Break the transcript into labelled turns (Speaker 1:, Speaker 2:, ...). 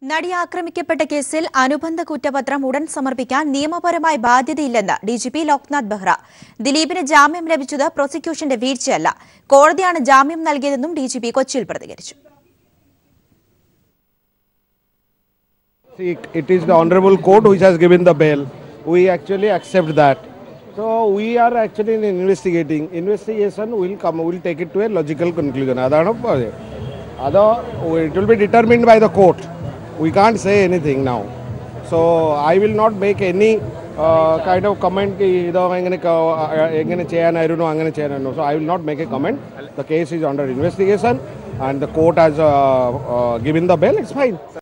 Speaker 1: നടി ആക്രമിക്കപ്പെട്ട കേസിൽ അനുബന്ധ കുറ്റപത്രം ഉടൻ സമർപ്പിക്കാൻ നിയമപരമായ ബാധ്യതയില്ലെന്ന് DGP Lokanath Behera. ദിലീപിന് ജാമ്യം ലഭിച്ചത് പ്രോസിക്യൂഷന്റെ വീഴ്ചയല്ല. കോടതിയാണ് ജാമ്യം നൽകിയതെന്നും DGP കൊച്ചിയിൽ പ്രതികരിച്ചു.
Speaker 2: It is the honorable court which has given the bail. We actually accept that. So we are actually investigating. Investigation will come. We will take it to a logical conclusion. It will be determined by the court. We can't say anything now. So I will not make any kind of comment. So I will not make a comment. The case is under investigation and the court has given the bail. It's fine.